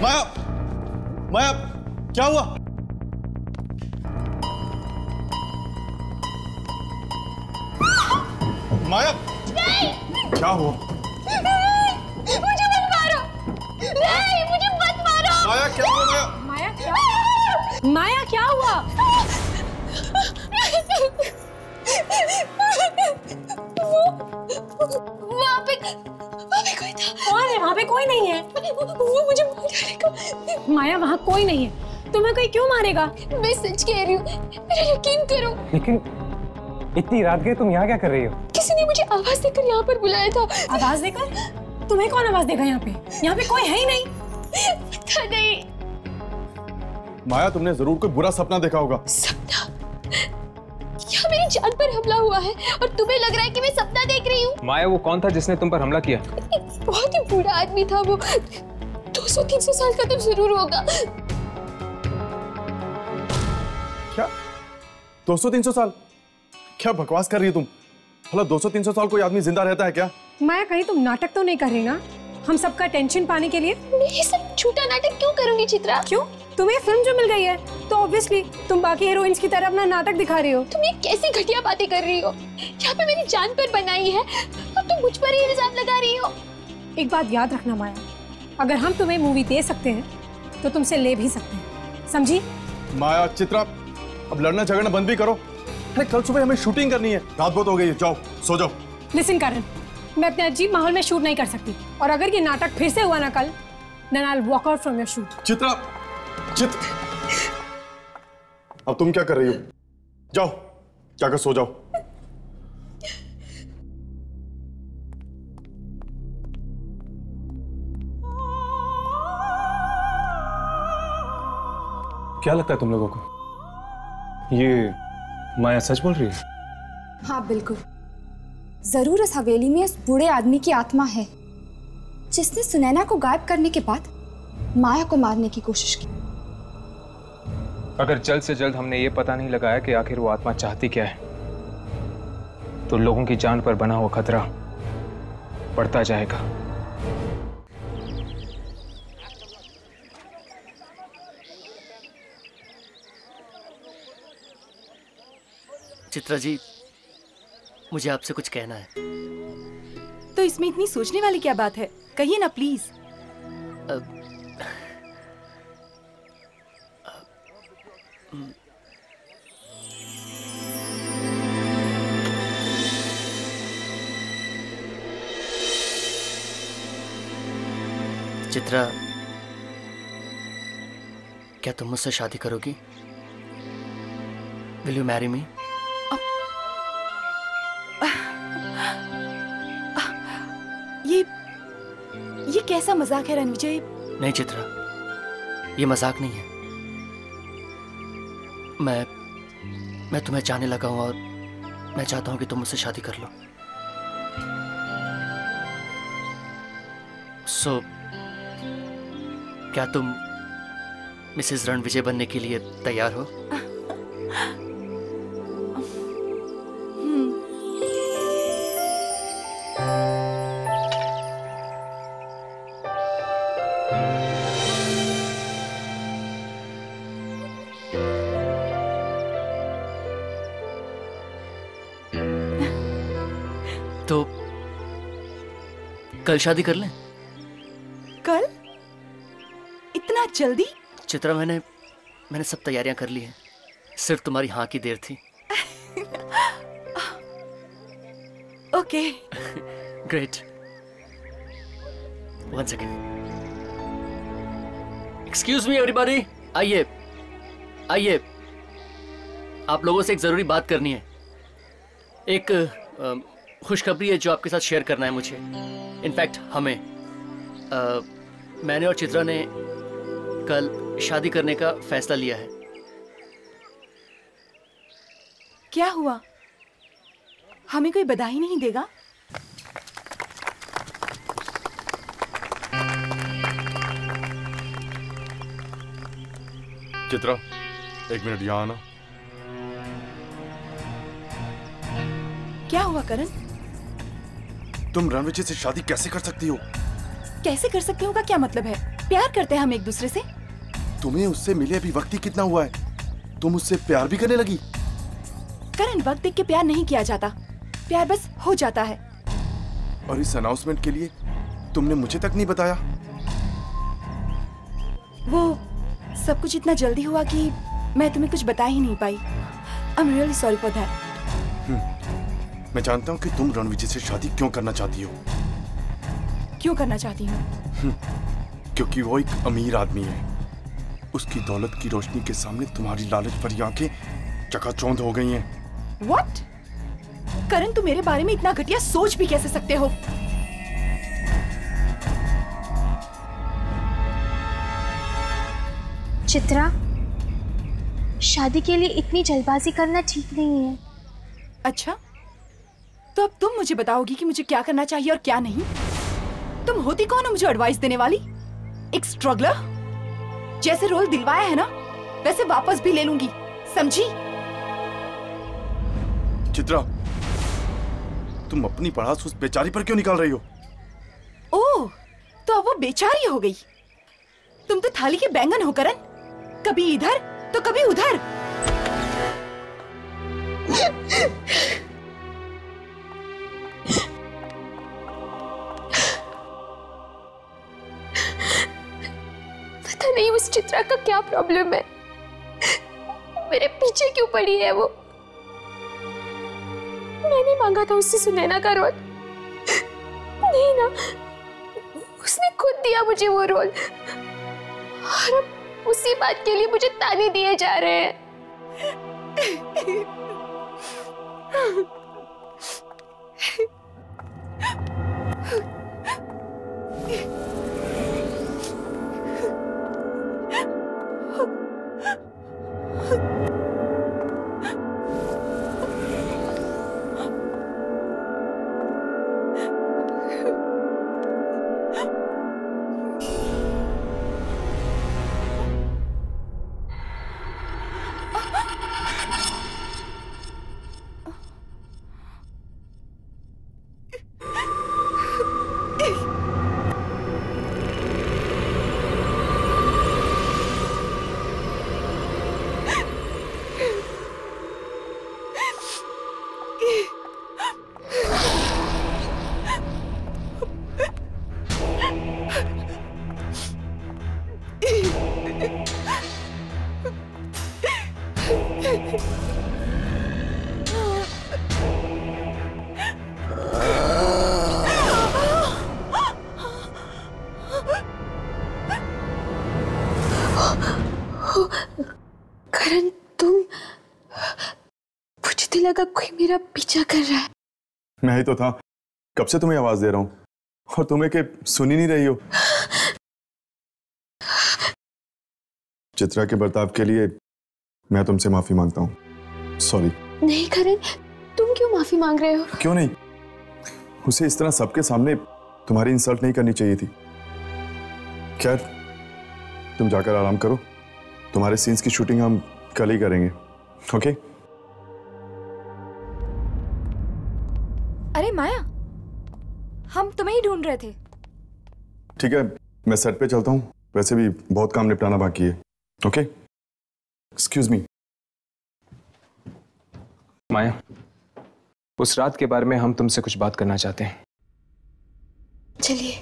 माया, माया, क्या हुआ? माया, क्या हुआ? मुझे मत मारो, नहीं मुझे मत मारो। माया क्या हुआ? माया, माया क्या? माया क्या हुआ? वहाँ पे कोई था। कौन है? वहाँ पे कोई नहीं है। वो मुझे मार डालेगा। माया वहाँ कोई नहीं है, तुम्हें कोई क्यों मारेगा? मैं सच कह रही हूँ, मेरा यकीन करो। लेकिन इतनी रात गए तुम यहाँ क्या कर रही हो? किसी ने मुझे आवाज देकर यहाँ पर बुलाया था। आवाज देकर? तुम्हें कौन आवाज देगा यहाँ पे? यहाँ पे कोई है ही नहीं। पता नहीं। माया, तुमने जरूर कोई बुरा सपना देखा होगा। सपना? यहाँ मेरी जान पर हमला हुआ है और तुम्हें लग रहा है कि मैं सपना देख रही हूँ? माया, वो कौन था जिसने तुम पर हमला किया? बहुत ही बूढ़ा आदमी था वो। 200-300 साल का तो जरूर होगा। क्या 200-300 साल? क्या बकवास कर रही है तुम? भला 200-300 साल कोई आदमी जिंदा रहता है क्या? माया, कहीं तुम नाटक तो नहीं कर रही ना हम सबका टेंशन पाने के लिए? मैं ये सब झूठा नाटक क्यों करूंगी चित्रा? क्यों? तुम्हें फिल्म जो मिल गई है तो ऑब्वियसली तुम बाकी हीरोइंस की तरह अपना नाटक दिखा रही हो। तुम ये कैसी घटिया बातें कर रही हो? यहाँ पे मेरी जान पर बनाई है और तुम मुझ पर ही इल्जाम लगा रही हो। एक बात याद रखना माया, अगर हम तुम्हें मूवी दे सकते हैं तो तुमसे ले भी सकते हैं, समझी? माया, चित्रा, अब लड़ना झगड़ना बंद भी करो। अरे कल सुबह हमें शूटिंग करनी है, रात बहुत हो गई है, जाओ सो जाओ। लिसन करण, मैं अपने अजीब माहौल में शूट नहीं कर सकती और अगर ये नाटक फिर से हुआ ना कल, then I'll walk out from your shoot। Chitra, अब तुम क्या कर रही हो? जाओ जाकर सो जाओ। क्या लगता है तुम लोगों को, ये माया सच बोल रही है? हाँ बिल्कुल, जरूर इस हवेली में उस बूढ़े आदमी की आत्मा है जिसने सुनैना को गायब करने के बाद माया को मारने की कोशिश की। अगर जल्द से जल्द हमने ये पता नहीं लगाया कि आखिर वो आत्मा चाहती क्या है, तो लोगों की जान पर बना हुआ खतरा बढ़ता जाएगा। चित्रा जी, मुझे आपसे कुछ कहना है। तो इसमें इतनी सोचने वाली क्या बात है, कहिए ना प्लीज। चित्रा, क्या तुम मुझसे शादी करोगी? Will you marry me? ये कैसा मजाक है रणविजय? नहीं चित्रा, ये मजाक नहीं है। मैं तुम्हें चाहने लगा हूं और मैं चाहता हूं कि तुम मुझसे शादी कर लो। सो क्या तुम मिसेस रणविजय बनने के लिए तैयार हो? तो कल शादी कर लें? कल? इतना जल्दी? चित्रा, मैंने सब तैयारियां कर ली हैं, सिर्फ तुम्हारी हाँ की देर थी। Okay. Great. One second. Excuse me everybody, आइए आइए, आप लोगों से एक जरूरी बात करनी है। एक खुशखबरी है जो आपके साथ शेयर करना है मुझे। इनफैक्ट हमें मैंने और चित्रा ने कल शादी करने का फैसला लिया है। क्या हुआ? हमें कोई बधाई नहीं देगा? चित्रा, एक मिनट यहाँ आना। क्या हुआ करण? तुम रणविजय से शादी कैसे कर सकती हो? कैसे कर सकती हूँ का क्या मतलब है? प्यार करते हैं हम एक दूसरे से। तुम्हें उससे मिले अभी वक्त ही कितना हुआ है, तुम उससे प्यार भी करने लगी? करण, वक्त देख के प्यार नहीं किया जाता, प्यार बस हो जाता है। और इस अनाउंसमेंट के लिए तुमने मुझे तक नहीं बताया? वो सब कुछ इतना जल्दी हुआ कि मैं तुम्हें कुछ बता ही नहीं पाई। I am really sorry for that. मैं जानता हूँ कि तुम रणविजय से शादी क्यों करना चाहती हो। क्यों करना चाहती हूँ? क्योंकि वो एक अमीर आदमी है। उसकी दौलत की रोशनी के सामने तुम्हारी लालच भरी आंखें चकाचौंध हो गई हैं। What? करण, तुम मेरे बारे में इतना घटिया सोच भी कैसे सकते हो? चित्रा, शादी के लिए इतनी जल्दबाजी करना ठीक नहीं है। अच्छा, तो अब तुम मुझे बताओगी कि मुझे क्या करना चाहिए और क्या नहीं? तुम होती कौन हो मुझे एडवाइस देने वाली? एक स्ट्रगलर? जैसे रोल दिलवाया है ना, वैसे वापस भी ले लूंगी, समझी? चित्रा, तुम अपनी पढ़ास उस बेचारी पर क्यों निकाल रही हो? ओह, तो अब वो बेचारी हो गई। तुम तो थाली के बैंगन हो करण, कभी इधर तो कभी उधर। पता नहीं उस चित्रा का क्या प्रॉब्लम है, मेरे पीछे क्यों पड़ी है वो। मैंने मांगा था उससे सुनैना का रोल, नहीं ना, उसने खुद दिया मुझे वो रोल, और अब उसी बात के लिए मुझे ताने दिए जा रहे हैं। करण, तुम, मुझे तो लगा कोई मेरा पीछा कर रहा है। मैं ही तो था, कब से तुम्हें आवाज दे रहा हूँ और तुम्हें के सुन ही नहीं रही हो। चित्रा के बर्ताव के लिए मैं तुमसे माफी मांगता हूँ, सॉरी। नहीं करण, तुम क्यों माफी मांग रहे हो? क्यों नहीं, उसे इस तरह सबके सामने तुम्हारी इंसल्ट नहीं करनी चाहिए थी। खैर, तुम जाकर आराम करो, तुम्हारे सीन्स की शूटिंग हम कल ही करेंगे, ओके? अरे माया, हम तुम्हें ही ढूंढ रहे थे। ठीक है, मैं सेट पे चलता हूँ, वैसे भी बहुत काम निपटाना बाकी है, ओके? Excuse me. माया, उस रात के बारे में हम तुमसे कुछ बात करना चाहते हैं। चलिए।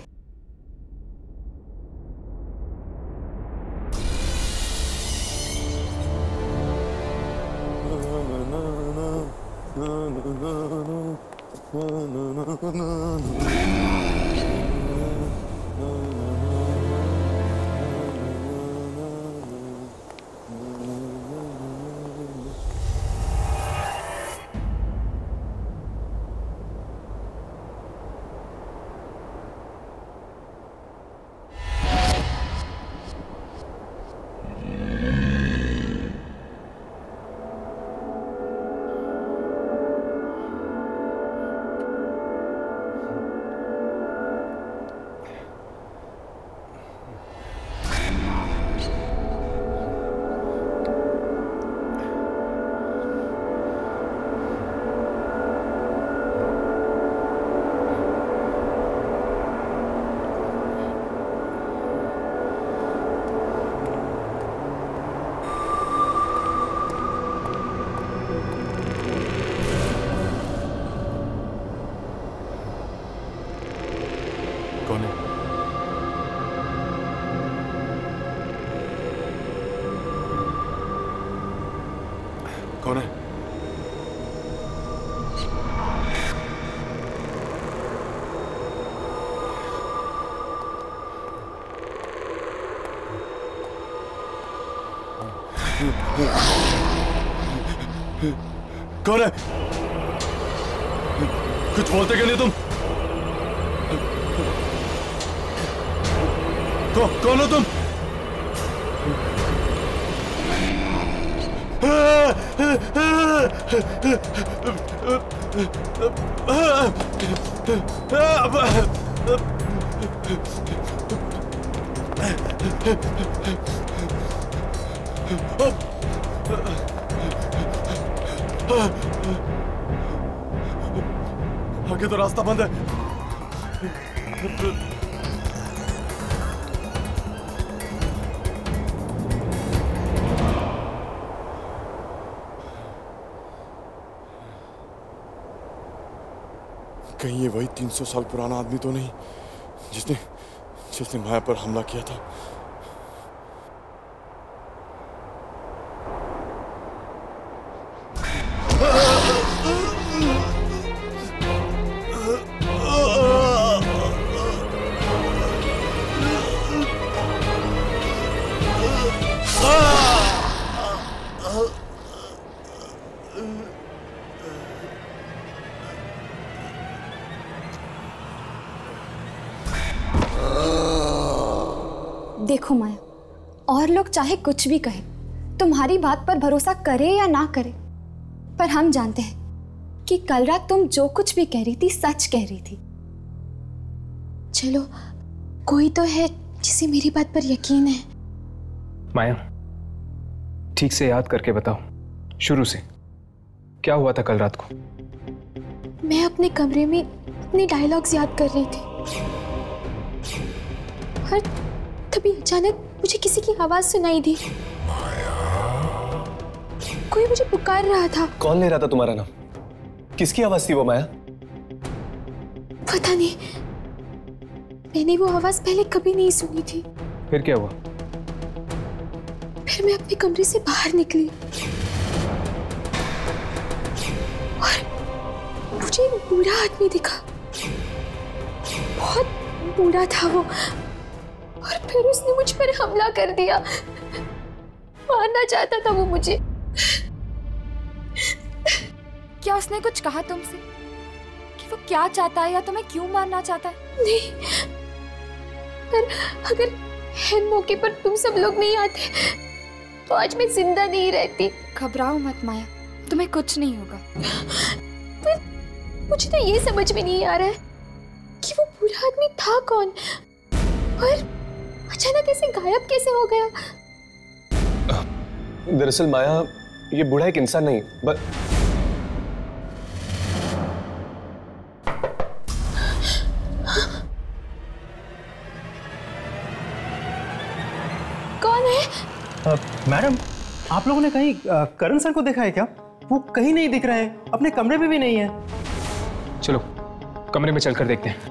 कौन है? कौन है? कौन है? कुछ बोलते क्यों नहीं तुम? कौन हो तुम? आगे तो रास्ता बंद है। कहीं ये वही 300 साल पुराना आदमी तो नहीं जिसने माया पर हमला किया था? देखो माया, और लोग चाहे कुछ भी कहे, तुम्हारी बात पर भरोसा करे या ना करे, पर हम जानते हैं कि कल रात तुम जो कुछ भी कह रही थी सच कह रही थी। चलो, कोई तो है जिसे मेरी बात पर यकीन है। माया, ठीक से याद करके बताओ, शुरू से क्या हुआ था कल रात को? मैं अपने कमरे में अपने डायलॉग्स याद कर रही थी और तभी अचानक मुझे किसी की आवाज सुनाई दी। कोई मुझे पुकार रहा था। कौन ले रहा था तुम्हारा नाम? किसकी आवाज थी वो माया? पता नहीं, मैंने वो आवाज पहले कभी नहीं सुनी थी। फिर क्या हुआ? फिर मैं अपने कमरे से बाहर निकली और मुझे एक बूढ़ा आदमी दिखा। बहुत बूढ़ा था वो, और फिर उसने मुझ पर हमला कर दिया। मारना चाहता था वो मुझे। क्या उसने कुछ कहा तुमसे कि वो क्या चाहता है या तुम्हें क्यों मारना चाहता है? नहीं, पर अगर हैन मौके पर तुम सब लोग नहीं आते तो आज मैं जिंदा नहीं रहती। घबराओ मत माया, तुम्हें कुछ नहीं होगा। पर मुझे तो ये समझ में नहीं आ रहा है कि वो बूढ़ा आदमी था कौन और अचानक ऐसे गायब कैसे हो गया? दरअसल माया, ये बूढ़ा एक इंसान नहीं कौन है? मैडम, आप लोगों ने कहीं करण सर को देखा है क्या? वो कहीं नहीं दिख रहे हैं, अपने कमरे में भी नहीं है। चलो कमरे में चलकर देखते हैं।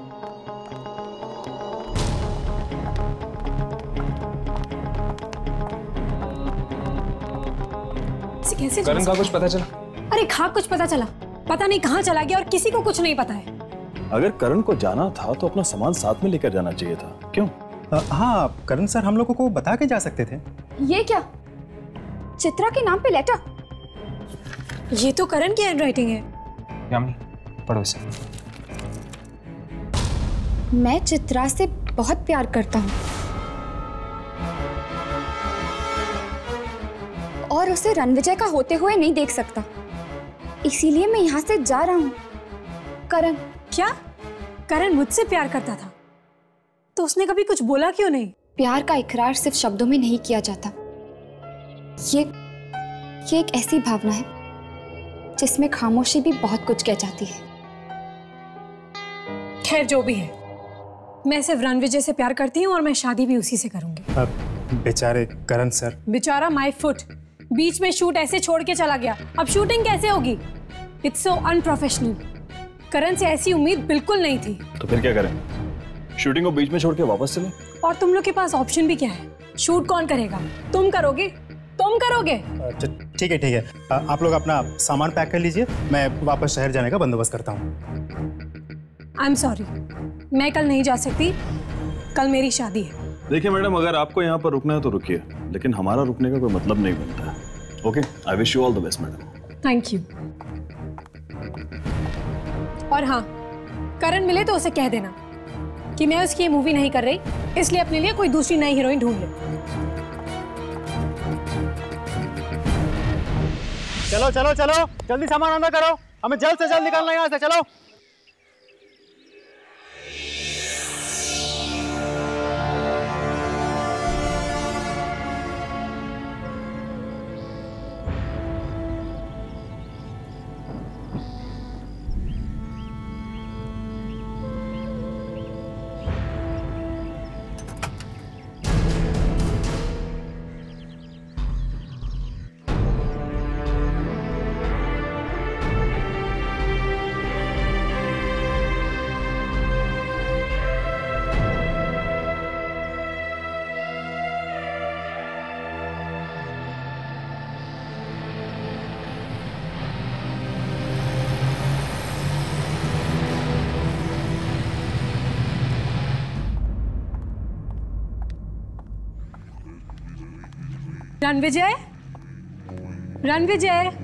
कैसे करण का कुछ पता चला? अरे हाँ, कुछ पता चला, पता नहीं कहाँ चला गया और किसी को कुछ नहीं पता है। अगर करण को जाना था तो अपना सामान साथ में लेकर जाना चाहिए था। क्यों? हाँ, करण सर हम लोगों को बता के जा सकते थे। ये क्या? चित्रा के नाम पे लेटर? ये तो करण की हैंडराइटिंग है। यामिनी, पढ़ो इसे। मैं चित्रा से बहुत प्यार करता हूँ और उसे रणविजय का होते हुए नहीं देख सकता, इसीलिए मैं यहाँ से जा रहा हूँ। करण। क्या? करण मुझसे प्यार करता था तो उसने कभी कुछ बोला क्यों नहीं? प्यार का इकरार सिर्फ शब्दों में नहीं किया जाता। ये एक ऐसी भावना है जिसमें खामोशी भी बहुत कुछ कह जाती है। खैर जो भी है, मैं सिर्फ रणविजय से प्यार करती हूँ और मैं शादी भी उसी से करूंगी। बेचारे करण सर। बेचारा माय फुट, बीच में शूट ऐसे छोड़ के चला गया, अब शूटिंग कैसे होगी? It's so unprofessional. करण से ऐसी उम्मीद बिल्कुल नहीं थी। तो फिर क्या करें? शूटिंग को बीच में छोड़ के वापस चले। और तुम लोग के पास ऑप्शन भी क्या है? शूट कौन करेगा? तुम करोगे? तुम करोगे? ठीक है ठीक है, आप लोग अपना सामान पैक कर लीजिए, मैं वापस शहर जाने का बंदोबस्त करता हूँ। आई एम सॉरी, मैं कल नहीं जा सकती, कल मेरी शादी है। देखिए मैडम, अगर आपको यहाँ पर रुकना है तो रुकिए, लेकिन हमारा रुकने का कोई मतलब नहीं बनता है। Okay, I wish you all the best madam. Thank you. और हाँ, करण मिले तो उसे कह देना कि मैं उसकी ये मूवी नहीं कर रही, इसलिए अपने लिए कोई दूसरी नई हीरोइन ढूंढ ले। चलो चलो चलो, जल्दी सामान अंदर करो, हमें जल्द से जल्द निकालना है यहाँ से, चलो। रणविजय, रणविजय,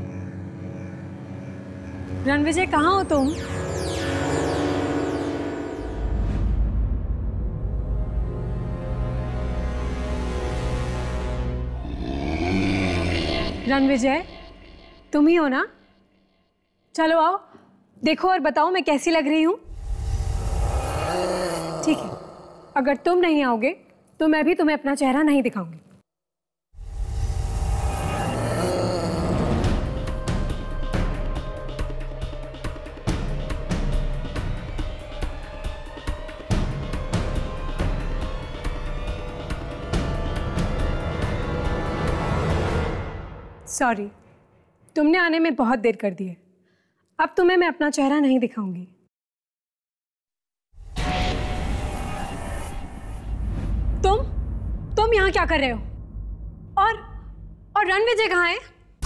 रणविजय कहाँ हो तुम? रणविजय, तुम ही हो ना? चलो आओ, देखो और बताओ मैं कैसी लग रही हूँ। ठीक है, अगर तुम नहीं आओगे तो मैं भी तुम्हें अपना चेहरा नहीं दिखाऊंगी। सॉरी, तुमने आने में बहुत देर कर दी है। अब तुम्हें मैं अपना चेहरा नहीं दिखाऊंगी। तुम यहाँ क्या कर रहे हो? और रणविजय कहाँ है?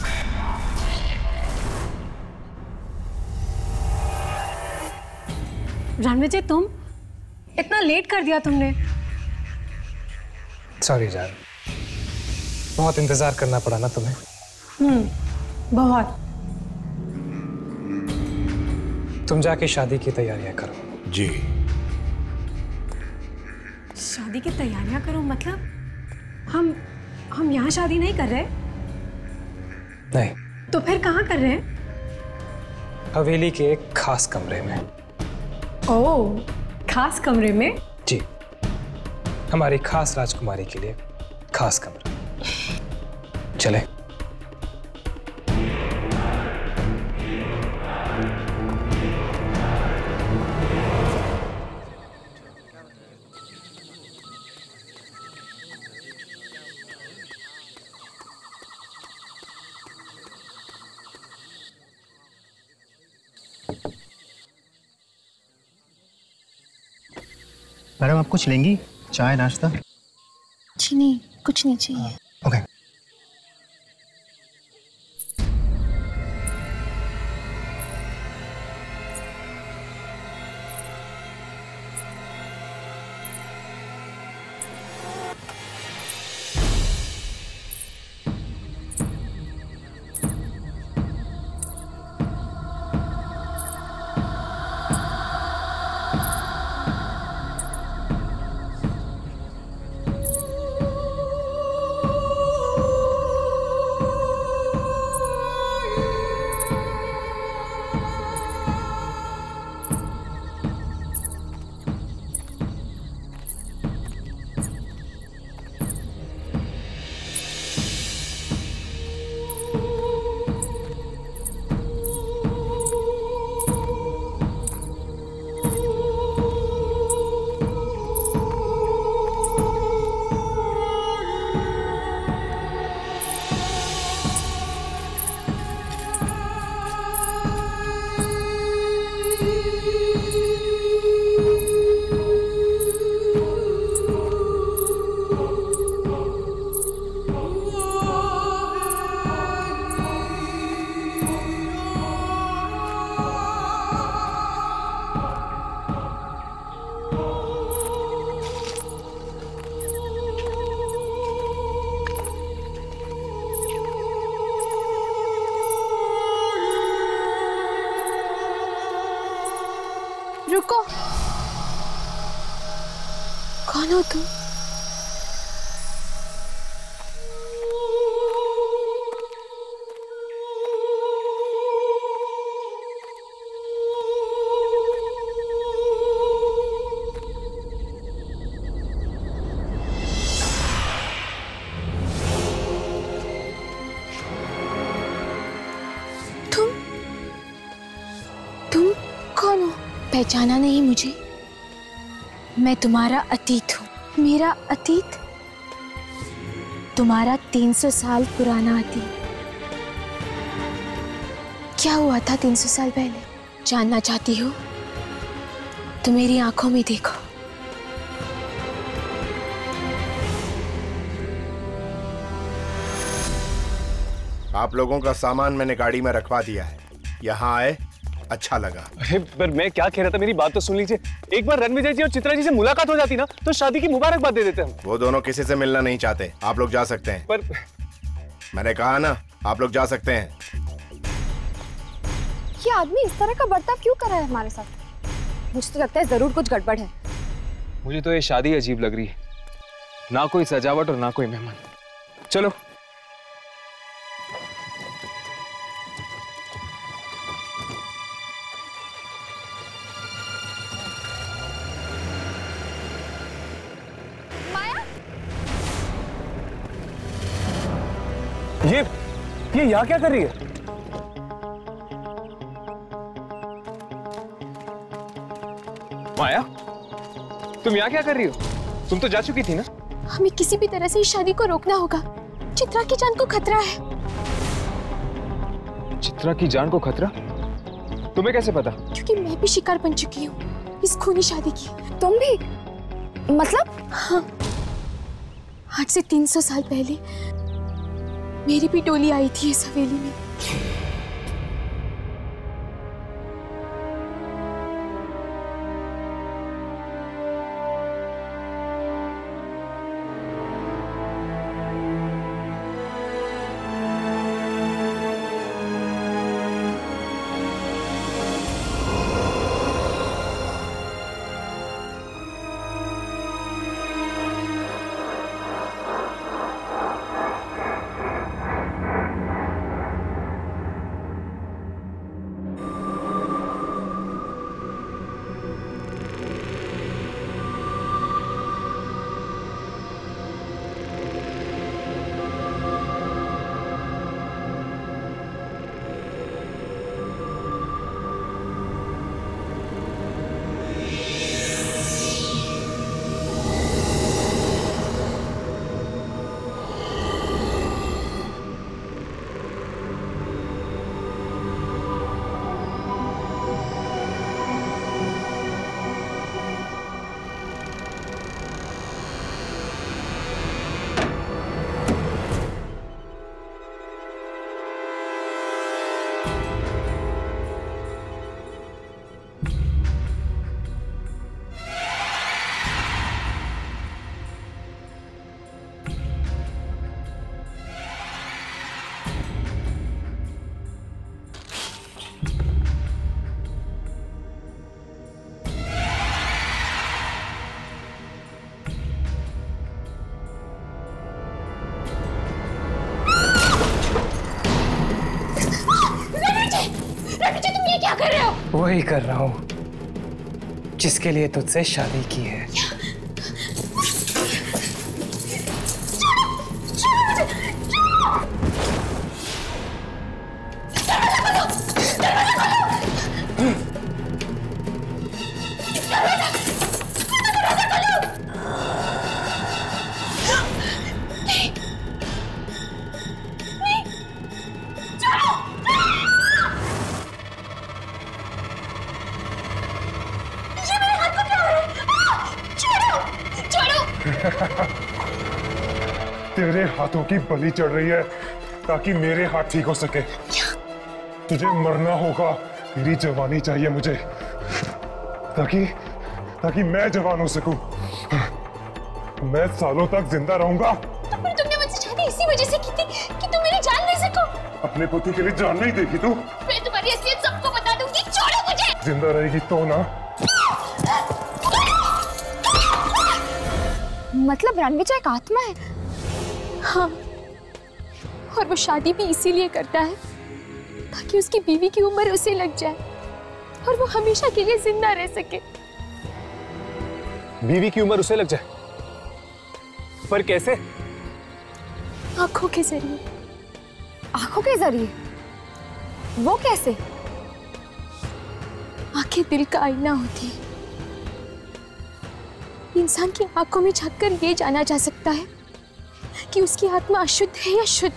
रणविजय, तुम इतना लेट कर दिया तुमने। सॉरी जान, बहुत इंतजार करना पड़ा ना तुम्हें। बहुत। तुम जाके शादी की तैयारियां करो। जी। शादी की तैयारियां करो मतलब हम यहाँ शादी नहीं कर रहे? नहीं। तो फिर कहाँ कर रहे हैं? हवेली के एक खास कमरे में। ओह, खास कमरे में? जी, हमारी खास राजकुमारी के लिए खास कमरा। चले। मैडम, आप कुछ लेंगी? चाय, नाश्ता? जी नहीं, कुछ नहीं चाहिए। ओके। कौन हो तुम? तुम कौन हो? पहचाना नहीं मुझे? मैं तुम्हारा अतीत हूँ। मेरा अतीत? तुम्हारा 300 साल पुराना अतीत। क्या हुआ था 300 साल पहले? जानना चाहती हो तो मेरी आंखों में देखो। आप लोगों का सामान मैंने गाड़ी में रखवा दिया है। यहाँ आए अच्छा लगा। अरे पर मैं क्या कह रहा था, मेरी बात तो सुन लीजिए। एक बार रणविजय जी और चित्रा जी से मुलाकात हो जाती ना तो शादी की मुबारकबाद दे देते हम। वो दोनों किसी से मिलना नहीं चाहते। आप लोग जा सकते हैं। पर मैंने कहा ना, आप लोग जा सकते हैं। ये आदमी इस तरह का बर्ताव क्यों कर रहा है हमारे साथ? मुझे तो लगता है जरूर कुछ गड़बड़ है। मुझे तो ये शादी अजीब लग रही है, ना कोई सजावट और ना कोई मेहमान। चलो। ये यहाँ क्या कर रही है? माया, तुम यहाँ क्या कर रही हो? तुम तो जा चुकी थी ना? हमें किसी भी तरह से इस शादी को रोकना होगा। चित्रा की जान को खतरा है। चित्रा की जान को खतरा? तुम्हें कैसे पता? क्योंकि मैं भी शिकार बन चुकी हूँ इस खूनी शादी की। तुम भी? मतलब? हाँ, आज से 300 साल पहले मेरी भी टोली आई थी इस हवेली में। वही कर रहा हूं जिसके लिए तुझसे शादी की है। तेरे हाथों की बलि चढ़ रही है ताकि मेरे हाथ ठीक हो सके। तुझे मरना होगा, तेरी जवानी चाहिए मुझे ताकि मैं जवान हो सकूं। मैं सालों तक जिंदा रहूंगा। तो फिर तुमने मुझसे शादी इसी वजह से की थी कि तुम मेरी जान ले सको। अपने पति के लिए जान नहीं देगी तू? मैं तुम्हारी असलियत सबको बता दूंगी। छोड़ो मुझे। जिंदा रहेगी तो ना। मतलब रणविजय एक आत्मा है? हाँ, और वो शादी भी इसीलिए करता है ताकि उसकी बीवी की उम्र उसे लग जाए और वो हमेशा के लिए जिंदा रह सके। बीवी की उम्र उसे लग जाए? पर कैसे? आंखों के जरिए। आंखों के जरिए? वो कैसे? आंखें दिल का आईना होती है। इंसान की आंखों में झांककर ये जाना जा सकता है कि उसकी आत्मा अशुद्ध है या शुद्ध।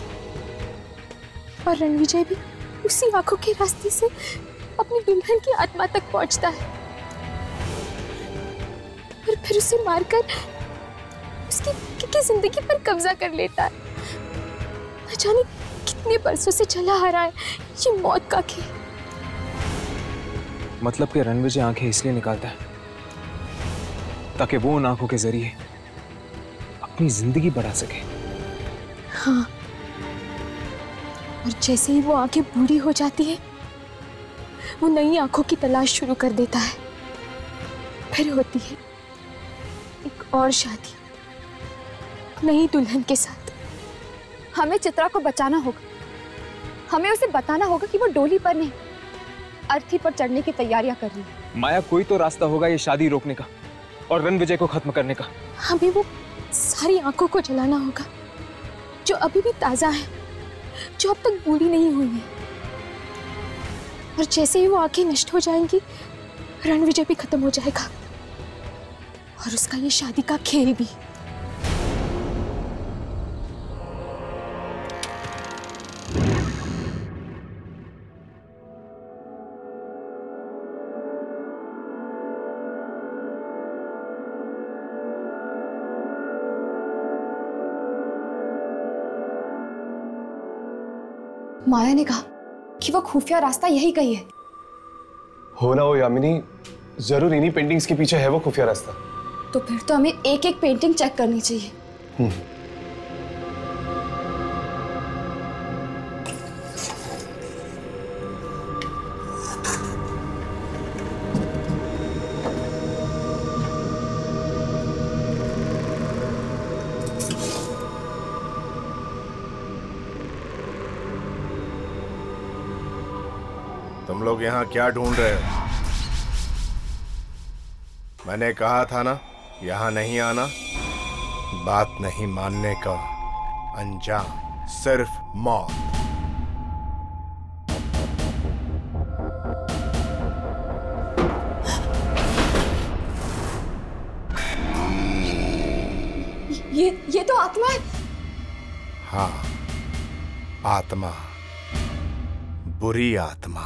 और रणविजय भी उसी आंखों के रास्ते से अपनी दुल्हन की आत्मा तक पहुंचता है और फिर उसे मारकर उसकी जिंदगी पर कब्जा कर लेता है। न जाने कितने बरसों से चला आ रहा है ये मौत का खेल। मतलब कि रणविजय आंखें इसलिए निकालता है ताकि वो उन आंखों के जरिए अपनी जिंदगी बढ़ा सके। हाँ, और जैसे ही वो आंखें बूढ़ी हो जाती है वो नई आंखों की तलाश शुरू कर देता है। फिर होती है एक और शादी नई दुल्हन के साथ। हमें चित्रा को बचाना होगा। हमें उसे बताना होगा कि वो डोली पर नहीं, अर्थी पर चढ़ने की तैयारियां कर रही है। माया, कोई तो रास्ता होगा ये शादी रोकने का और रणविजय को खत्म करने का। हमें वो सारी आंखों को जलाना होगा जो अभी भी ताजा है, जो अब तक बूढ़ी नहीं हुई है। और जैसे ही वो आंखें नष्ट हो जाएंगी रणविजय भी खत्म हो जाएगा और उसका ये शादी का खेल भी। माया ने कहा कि वो खुफिया रास्ता यही कही है। हो ना हो यामिनी, जरूर इन्हीं पेंटिंग्स के पीछे है वो खुफिया रास्ता। तो फिर तो हमें एक एक पेंटिंग चेक करनी चाहिए। तुम लोग यहाँ क्या ढूंढ रहे हो? मैंने कहा था ना यहाँ नहीं आना। बात नहीं मानने का अंजाम सिर्फ मौत। ये तो आत्मा है। हाँ, आत्मा, बुरी आत्मा।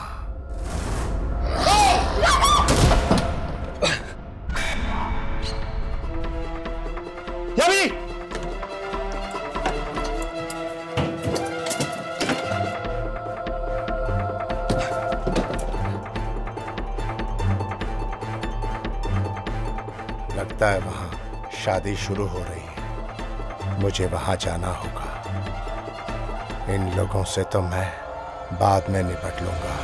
यामिनी! लगता है वहां शादी शुरू हो रही है। मुझे वहां जाना होगा। इन लोगों से तो मैं बाद में निपट लूंगा।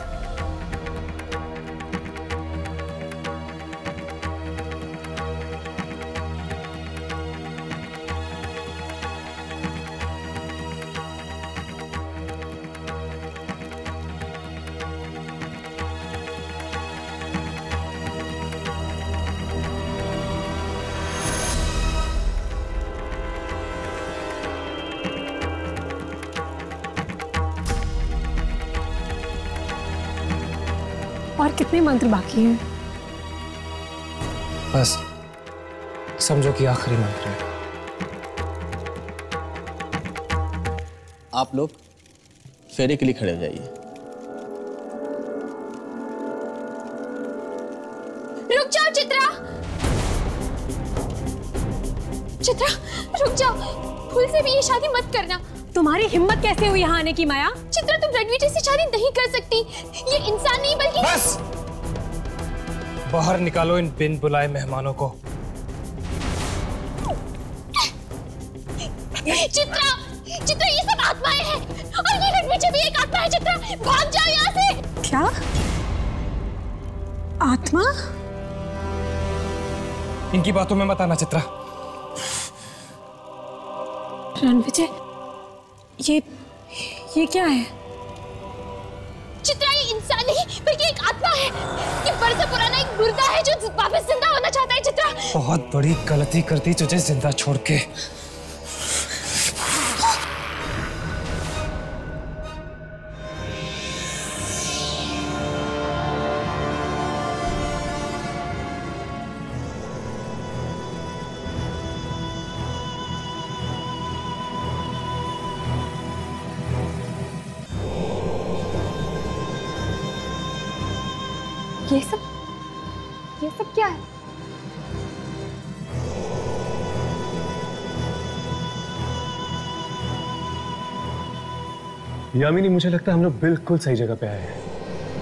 और कितने मंत्र बाकी हैं? बस समझो कि आखिरी मंत्र है। आप लोग फेरे के लिए खड़े हो जाइए। रुक जाओ चित्रा, चित्रा रुक जाओ। भूल से भी ये शादी मत करना। तुम्हारी हिम्मत कैसे हुई यहाँ आने की माया? चित्रा, तुम रणविजय से शादी नहीं कर सकती। ये इंसान नहीं बल्कि बस बाहर निकालो इन बिन बुलाए मेहमानों को। चित्रा, चित्रा ये सब आत्माएं हैं और ये रणविजय भी एक आत्मा है। चित्रा भाग जाओ यहाँ से। क्या आत्मा? इनकी बातों में मत आना चित्रा। रणविजय, ये क्या है? चित्रा, ये इंसान नहीं बल्कि एक आत्मा है। ये बरसों पुराना एक मुर्दा है जो वापस जिंदा होना चाहता है। चित्रा, बहुत बड़ी गलती कर दी तुझे जिंदा छोड़ के। ये सब क्या है? यामिनी, मुझे लगता है हम लोग बिल्कुल सही जगह पे आए हैं।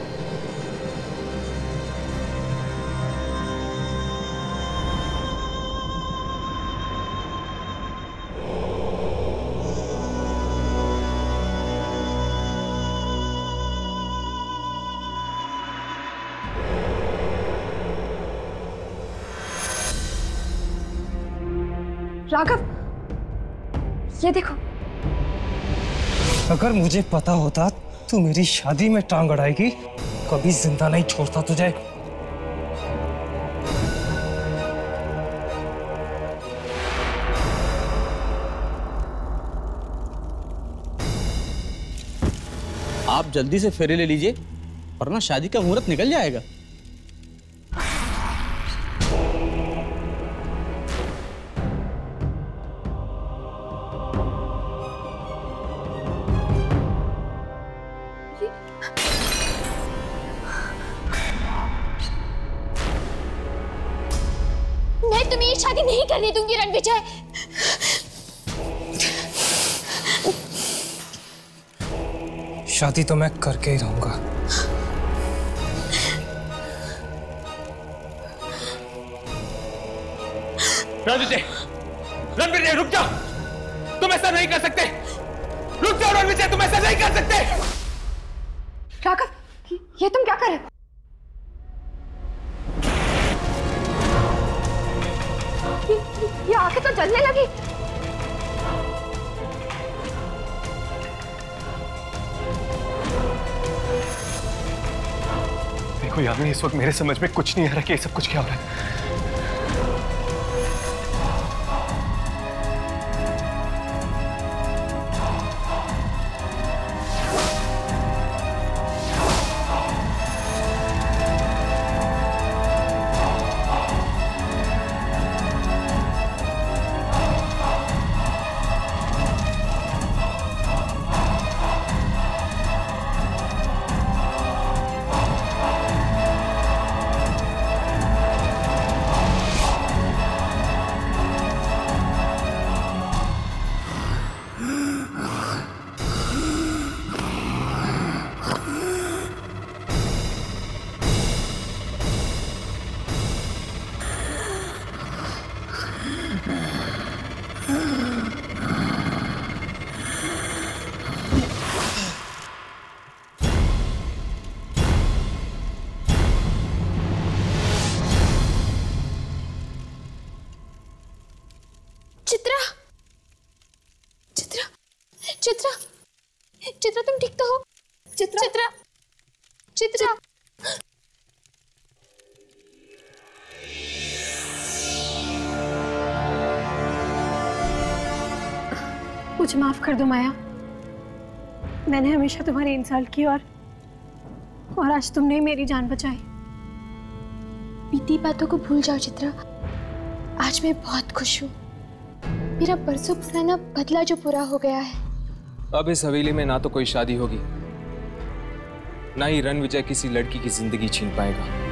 राघव, ये देखो। अगर मुझे पता होता तू मेरी शादी में टांग अड़ाएगी, कभी जिंदा नहीं छोड़ता तुझे। आप जल्दी से फेरे ले लीजिए वरना शादी का मुहूर्त निकल जाएगा। मैं तुम्हें ये शादी नहीं करने दूंगी रणविजय। शादी तो मैं करके ही रहूंगा। रणविजय, रणविजय रुक जाओ, तुम ऐसा नहीं कर सकते। रुक जाओ रणविजय, तुम ऐसा नहीं कर सकते। राघव, ये तुम क्या कर रहे हो? ये आंखें तो जलने लगी। देखो यामिनी, इस वक्त मेरे समझ में कुछ नहीं आ रहा कि ये सब कुछ क्या हो रहा है। चित्रा, तुम ठीक तो हो? चित्रा, चित्रा। मुझे माफ कर दो माया, मैंने हमेशा तुम्हारी इंसल्ट की और आज तुमने ही मेरी जान बचाई। बीती बातों को भूल जाओ चित्रा, आज मैं बहुत खुश हूँ। मेरा बरसों पुराना बदला जो पूरा हो गया है। अब इस हवेली में ना तो कोई शादी होगी, ना ही रणविजय किसी लड़की की जिंदगी छीन पाएगा।